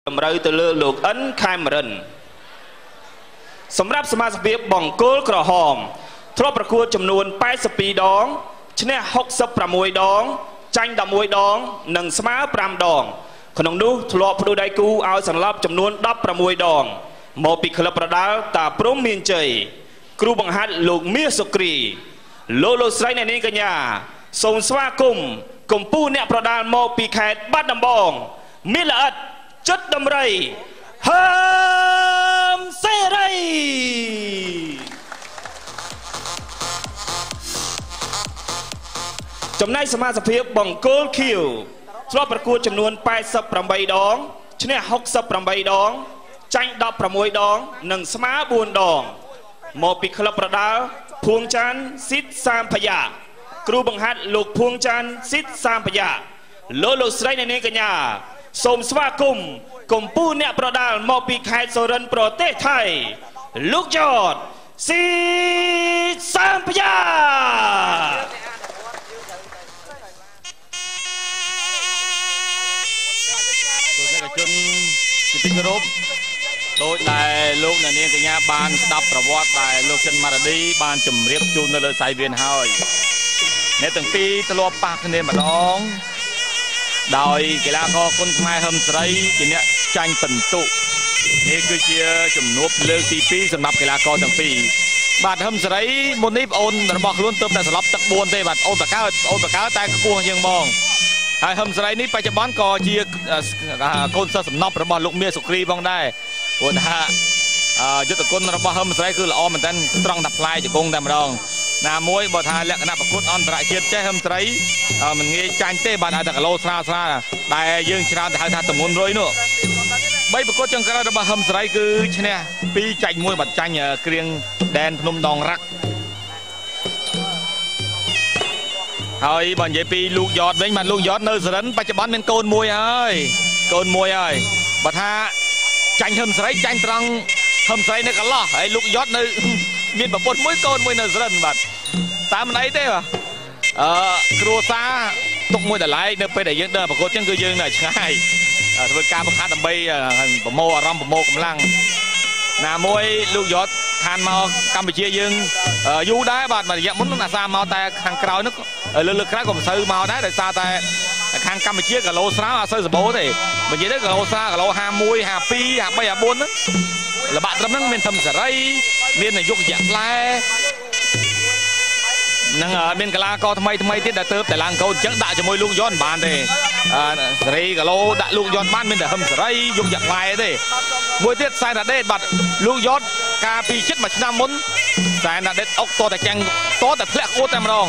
តម្រូវទៅលើលោកអិនខេមរិនសម្រាប់សមាជិកបង្គោលក្រហមធ្លាប់ប្រកួតចំនួន82ដងឈ្នះ66ដងចាញ់11ដងនិងស្មើ5ដងក្នុងនោះធ្លាប់ផ្ដួលដៃគូឲ្យសន្លប់ចំនួន16ដងមកពីក្លឹបប្រដាល់តាព្រំមានជ័យគ្រូបង្ហាត់លោកមាសសុគ្រីលោកស្រីអ្នកនាងកញ្ញាសូមស្វាគមន៍កំពូលអ្នកប្រដាល់មកពីខេត្តបាត់ដំបងមានល្អិតចិត្តដំរីហើមសេរីចំណែកសមាជិកបង្គោលខៀវធ្លាប់ប្រកួតចំនួន88ដងឈ្នះ68ដងចាញ់16ដងនិងស្មើ4ដងមកពីក្លឹបប្រដាល់ភួងចាន់ស៊ីតសាមផាយ៉ាគ្រូបង្ហាត់លោកភួងចាន់ស៊ីតសាមផាយ៉ាលោកស្រីអ្នកនាងកញ្ញាសូមស្វាគមន៍កំពូលអ្នកប្រដាល់មកពីខេត្តសូរិនប្រទេសថៃលោកយតស៊ីសាមផាយ៉ាជនជាទីគោរពដោយដែលលោកអ្នកនាងកញ្ញាបានស្ដាប់ប្រវត្តិដែលលោកចិនម៉ារ៉ាឌីបានជម្រាបជូននៅលើសាយវៀនហើយអ្នកទាំងពីរធ្លាប់ប៉ះគ្នាម្ដងដោយកីឡាករគុនខ្មែរហឹមសេរីជាអ្នកចាញ់ពិន្ទុនេះគឺជាជំនួបលើកទី2សម្រាប់កីឡាករទាំងពីរបាទហឹមសេរីមុននេះប្អូនរបស់ខ្លួនទើបតែស្លាប់ទឹក4ទេបាទអូនបកើតែខ្ពស់ជាងបងហើយហឹមសេរីនេះបច្ចុប្បន្នក៏ជាកូនសិស្សសំណប់របស់លោកមាសសុគ្រីផងដែរព្រោះថាយុទ្ធគុណរបស់ហឹមសេរីគឺល្អមែនទែនត្រង់តែផ្លែជង្គង់តែម្ដងណាមួយបើថាលក្ខណៈប្រកួតអន្តរជាតិចេះហឹមសេរីមិនងាយចាញ់ទេបាទឲ្យតែគីឡូស្រាលដែលយើងច្រើនទៅហៅថាទម្ងន់រុយនោះ3ប្រកួតចុងក្រោយរបស់ហឹមសេរីគឺឈ្នះ2ចាញ់1បាត់ចាញ់គ្រៀងដែនភ្នំដងរ៉ាក់ហើយបើនិយាយពីលោកយតវិញបាទលោកយតនៅសេរិនបច្ចុប្បន្នមានកូនមួយហើយបើថាចាញ់ហឹមសេរីចាញ់ត្រង់ហឹមសេរីនៅកន្លោះហើយលោកយតនៅមានប្រពន្ធមួយកូនមួយនៅសេរិនបាទតាមមិនអីទេបាទគ្រួសារទុកមួយតម្លៃនៅពេលដែលយើងដើរប្រកួតចឹងគឺយើងនៅឆ្ងាយធ្វើការបង្ហាត់ដើម្បីប្រមូលអារម្មណ៍ប្រមូលកម្លាំងណាមួយលោកយតខានមកកម្ពុជាយើងយូរដែរបាទរយៈមុនអាសាមកតែខាងក្រោយនោះលើក្រៅក៏មិនសូវមកដែរដោយសារតែខាងកម្ពុជាគីឡូស្រាលអត់សូវសម្បូរទេបើនិយាយទៅគីឡូស្រាលគីឡូ51 52 53 54ហ្នឹងល្បាក់ត្រឹមហ្នឹងមានធំសេរីមាននាយកយៈផ្លែនឹងមានកីឡាករថ្មីទៀតដែលទៅតែឡើងកូនអញ្ចឹងដាក់ជាមួយលោកយន់បានទេសេរីគីឡូដាក់លោកយន់បានមានតែហឹមសេរីយកយៈផ្លែទេមួយទៀតសែនដាដេតបាទលោកយន់កាលពីជិត1ឆ្នាំមុនសែនដាដេតអុកតតែចាំងតតែធ្លាក់គួតតែម្ដង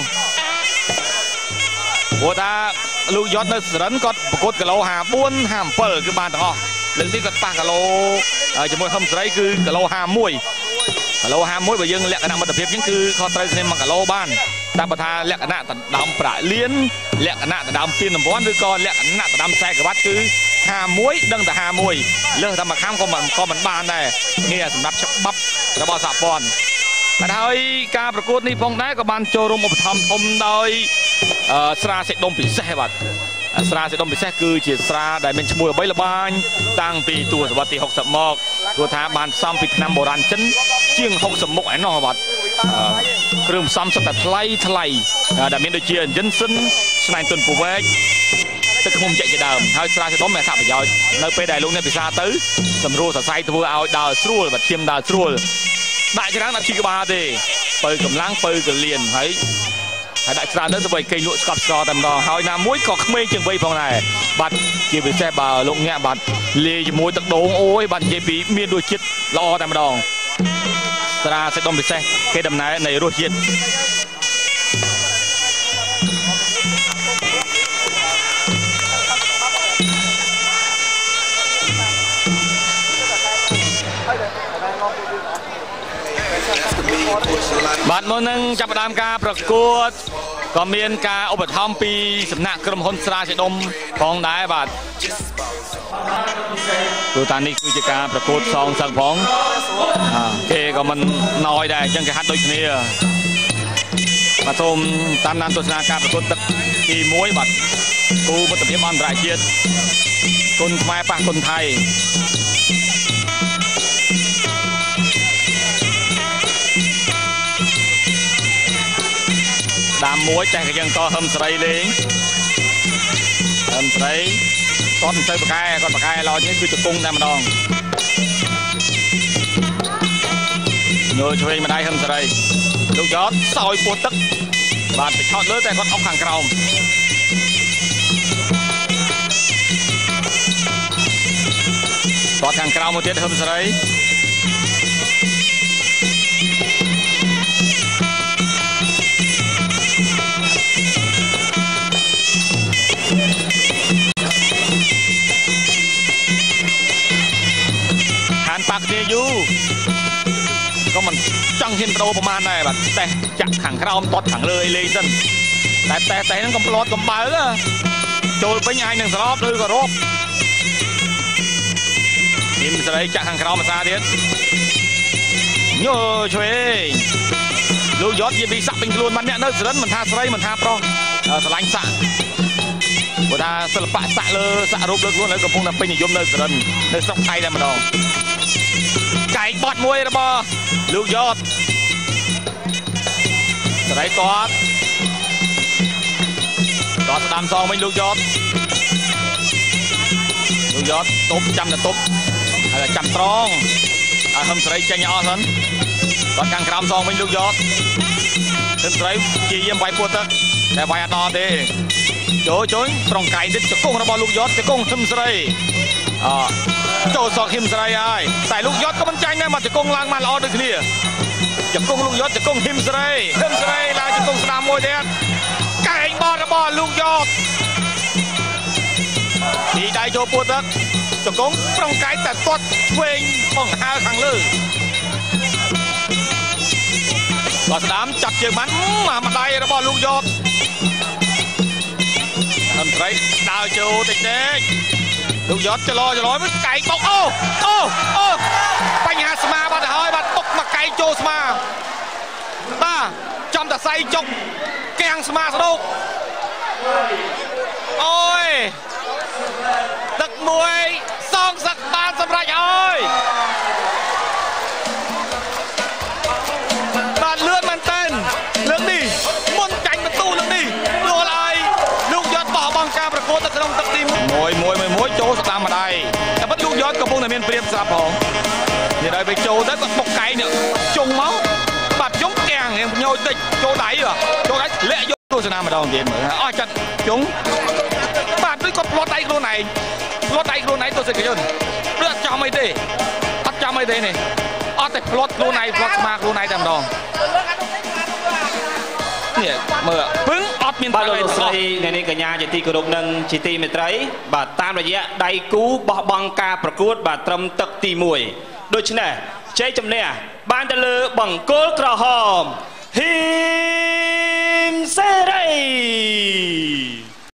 ព្រោះថាលោកយន់នៅសេរិនគាត់ប្រកួតគីឡូ54 57គឺបានទាំងអស់លើកនេះគាត់ប៉ះគីឡូជាមួយហឹមសេរីគឺគីឡូ51បើយើងលក្ខណៈមិត្តភាពហ្នឹងគឺខុសត្រូវគ្នា1គីឡូបានតែបើថាលក្ខណៈដណ្ដើមប្រាក់លៀនលក្ខណៈដណ្ដើមពានរង្វាន់ឬក៏លក្ខណៈដណ្ដើមខ្សែក្រវ៉ាត់គឺ51ដឹងតែ51លើសតែមួយខាំក៏មិនបានដែរងារសម្រាប់ច្បាប់របស់សហព័ន្ធតែហើយការប្រកួតនេះផងដែរក៏បានចូលរួមឧបត្ថម្ភធំដោយស្រាសេដុំពិសេសបាទស្រាសេដុំពិសេសគឺជាស្រាដែលមានឈ្មោះល្បីល្បាញតាំងពីទសវត្សរ៍ទី60មកព្រោះថាបានផ្សំពីថ្នាំបុរាណចិនជាង60មុខឯណោះបាទគ្រឿងផ្សំសុទ្ធតែថ្លៃដែលមានដូចជា Johnson ស្នែងទុនពូវែកទឹកឃ្មុំចាក់ជាដើមហើយស្រាសេដុំមានអត្ថប្រយោជន៍នៅពេលដែលលោកអ្នកពិសាទៅសម្រួលសរសៃធ្វើឲ្យដើរស្រួលបាទឈាមដើរស្រួលដាក់ច្រើនអត់ជីក្បាលទេបើកម្លាំងបើកលៀនហើយដាក់ច្រើនទៅធ្វើឲ្យគេលក់ស្កប់ស្កតែម្ដងហើយណាមួយក៏ក្មេងជាងវ័យផងដែរបាទជាពិសេសបើលោកអ្នកបាទលាយជាមួយទឹកដូងអូយបាទនិយាយពីមានរសជាតិល្អតែម្ដងស្រាសេដុំពិសេសគេដំណើរនៃរសជាតិបាទមុននឹងចាប់ផ្ដើមការប្រកួតក៏មានការឧបត្ថម្ភពីសំណាក់ក្រុមហ៊ុនស្រាសេដុំផងដែរបាទព្រោះតានេះគឺជាការប្រកួតសងសឹកផងគេក៏មិនណយដែរអញ្ចឹងគេហាត់ដូចគ្នាបាទសូមតាមដានទស្សនាការប្រកួតទឹកទី1បាទគូមិត្តភាពអន្តរជាតិ Kun Khmerប៉ះគុនថៃដាមមួយចេះក៏យើងតហឹមស្រីលេងហឹមស្រីគាត់មិនទៅបកែគាត់បកែឡោនេះគឺជង្គង់តែម្ដងញយឆ្វេងម្ដាយហឹមស្រីលោកយ៉តសោយពោះទឹកបាទទៅឆោតលើតែគាត់អុកខាងក្រោមគាត់ខាងក្រោមមកទៀតហឹមស្រីប៉ាក់គ្នាយូក៏មិនចង់ហ៊ានបដូរប្រមាណដែរបាទតែចាក់ខាងក្រោមតត់ខាងលើអីលេងសិនតែហ្នឹងកំប្លត់កំបើចូលវិញអាចនឹងសរប់ឬក៏រប់ហ៊ីមស្រីចាក់ខាងក្រោមភាសាទៀតញយឆ្វេងលោកយត់និយាយពីសាក់ពេញខ្លួនបានអ្នកនៅសរិនមិនថាស្រីមិនថាប្រុសស្រឡាញ់សាក់ព្រោះថាសិល្បៈសាក់លើសាក់រូបលើខ្លួននៅកំពុងតែពេញនិយមនៅសរិននៅស្រុកថៃតែម្ដងកែងបត់មួយរបស់លោកយ៉តស្រីគាត់ស្ដាំសងវិញលោកយ៉តទប់ចាំតែទប់ហើយចាំត្រង់ឲ្យហឹមស្រីចេញអស់សិនគាត់ខាងក្រោមសងវិញលោកយ៉តហឹមស្រីជាយាមវាយពោះទឹកតែវាយអត់ដល់ទេចូលត្រង់កែងទឹកជង្គង់របស់លោកយ៉តជង្គង់ហឹមស្រីចូលសងហ៊ីមស្រីហើយតែលោកយត់ក៏មិនចាញ់ដែរមកជង្គង់ឡើងមកល្អដូចគ្នាជង្គង់លោកយត់ជង្គង់ហ៊ីមស្រីឡើងជង្គង់ស្ដាំមួយទៀតកែងបត់របស់លោកយត់ទីដៃចូលពោះទឹកជង្គង់ប្រងកែងតែទាត់ឆ្វេងបង្ហើខាងលើគាត់ស្ដាំចាប់ជើងបានម្ដាយរបស់លោកយត់ហ៊ីមស្រីដើរចូលតិចលោកយត់ចលោមើលកែងបុកអូបញ្ហាស្មាបាត់ទៅហើយបាទបុកមកកែងចូលស្មាបាទចំតសៃចុកកាំងស្មាស្ដោកអូយទឹកមួយសងសឹកបានសម្រេចហើយបាទលឿនមែនតើលើកនេះមុនចាញ់បន្ទូលើកនេះព្រោះឲ្យលោកយត់បោះបង់ការប្រកួតនៅក្នុងទឹកទីមួយចូលស្ដាំម្ដាយតែបាត់លោកយត់កំពុងតែមានព្រៀបស្រាប់ផងនិយាយទៅចូលទៅគាត់បុកកែងជុងមកបាត់ជុងកាំងញយតិចចូលដៃលាក់យកទស្សនាម្ដងទៀតមើលអស់ចិត្តជុងបាទដូចគាត់ផ្លត់ដៃខ្លួនឯងទស្សនិកជនឬអត់ចំអីទេនេះអត់តែផ្លត់ខ្លួនឯងផ្លត់ស្មាខ្លួនឯងតែម្ដងនេះមើលពឹងអត់មានបាទលោកស្រីអ្នកនាងកញ្ញាជាទីគោរពនិងជាទីមេត្រីបាទតាមរយៈដៃគូបោះបង់ការប្រកួតបាទត្រឹមទឹកទី1ដូច្នេះជ័យជំនះបានទៅលើបង្គោលក្រហមហ៊ីមសេរី